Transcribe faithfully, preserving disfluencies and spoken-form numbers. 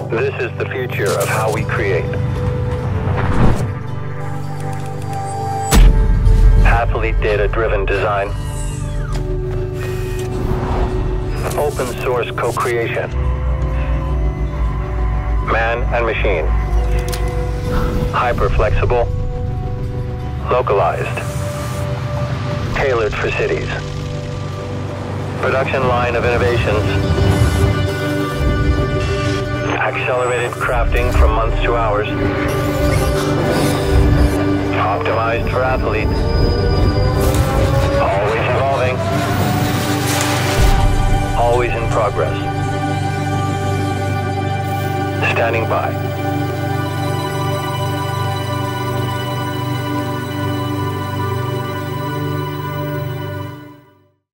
This is the future of how we create. Athlete data-driven design. Open source co-creation. Man and machine. Hyper-flexible. Localized. Tailored for cities. Production line of innovations. Accelerated crafting from months to hours. Optimized for athletes. Always evolving. Always in progress. Standing by.